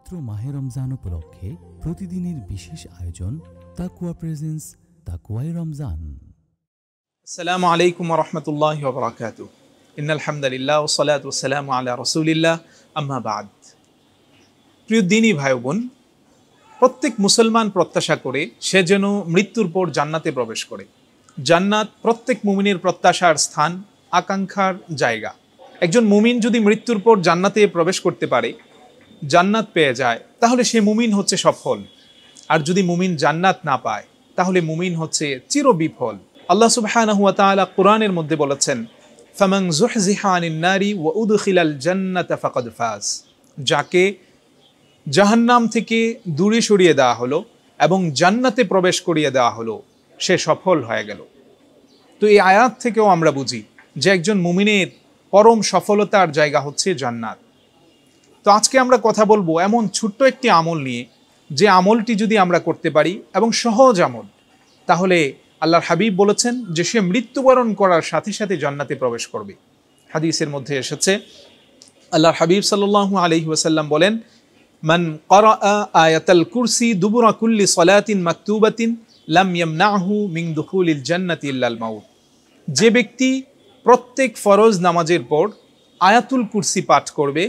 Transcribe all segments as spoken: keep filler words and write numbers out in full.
পবিত্র মাহে রমজান উপলক্ষে প্রতিদিনের বিশেষ আয়োজন তাকওয়া প্রেজেন্স তাকওয়াই রমজান। আসসালামু আলাইকুম ওয়া রাহমাতুল্লাহি ওয়া বারাকাতুহু। ইন্নাল হামদুলিল্লাহ ওয়া সলাতু ওয়া সালামু আলা রাসূলিল্লাহ, আম্মা বা'দ। প্রিয় দিনী ভাই বোন, প্রত্যেক মুসলমান প্রত্যাশা করে সে যেন মৃত্যুর পর জান্নাতে প্রবেশ করে। জান্নাত প্রত্যেক মুমিনের প্রত্যাশার স্থান, আকাঙ্ক্ষার জায়গা। একজন মুমিন যদি মৃত্যুর পর জান্নাতে প্রবেশ করতে পারে, জান্নাত পেয়ে যায়, তাহলে সে মুমিন হচ্ছে সফল। আর যদি মুমিন জান্নাত না পায়, তাহলে মুমিন হচ্ছে চিরবিফল। আল্লাহ সুবহানাহু ওয়া তাআলা কোরআনের মধ্যে বলেছেন, ফামান যুহজিহা আনিন নারি ওয়া উদখিলাল জান্নাতা ফাকাদ ফাজ। যাকে জাহান্নাম থেকে দূরে সরিয়ে দেওয়া হলো এবং জান্নাতে প্রবেশ করিয়ে দেওয়া হলো, সে সফল হয়ে গেল। তো এই আয়াত থেকেও আমরা বুঝি যে একজন মুমিনের পরম সফলতার জায়গা হচ্ছে জান্নাত। তো আজকে আমরা কথা বলবো এমন ছোট্ট একটি আমল নিয়ে, যে আমলটি যদি আমরা করতে পারি এবং সহজ আমল, তাহলে আল্লাহর হাবিব বলেছেন যে সে মৃত্যুবরণ করার সাথে সাথে জান্নাতে প্রবেশ করবে। হাদিসের মধ্যে এসেছে, আল্লাহর হাবিব সাল্লাল্লাহু আলাইহি ওয়াসাল্লাম বলেন, মান ক্বারাআ আয়াতাল কুরসি দুবুরা কুল্লি সালাতিন মাকতুবাতিন লাম ইয়ামনাহু মিন দুখুলিল জান্নাতি ইল্লাল মাউত। যে ব্যক্তি প্রত্যেক ফরজ নামাজের পর আয়াতুল কুরসি পাঠ করবে,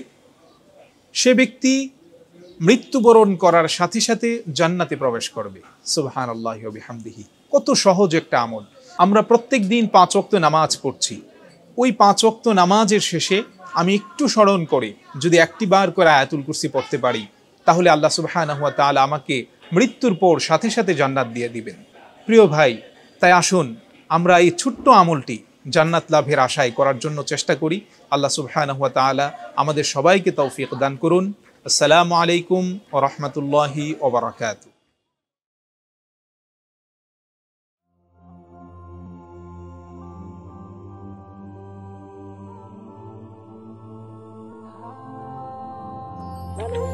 সে ব্যক্তি মৃত্যুবরণ করার সাথে সাথে জান্নাতে প্রবেশ করবে। সুবহানাল্লাহি ওয়া বিহামদিহি। কত সহজ একটা আমল। আমরা প্রত্যেক দিন পাঁচ ওয়াক্ত নামাজ পড়ছি। ওই পাঁচ ওয়াক্ত নামাজের শেষে আমি একটু স্মরণ করে যদি একটি বার করে আয়াতুল কুরসি পড়তে পারি, তাহলে আল্লাহ সুবহানাহু ওয়া তাআলা আমাকে মৃত্যুর পর সাথে সাথে জান্নাত দিয়ে দিবেন। প্রিয় ভাই, তাই আসুন আমরা এই ছোট্ট আমলটি জান্নাত লাভের আশায় করার জন্য চেষ্টা করি। আল্লাহ সুবহানাহু ওয়া তাআলা আমাদের সবাইকে তৌফিক দান করুন। আসসালামু আলাইকুম ওয়া রাহমাতুল্লাহি ওয়া বারাকাতুহু। Hello.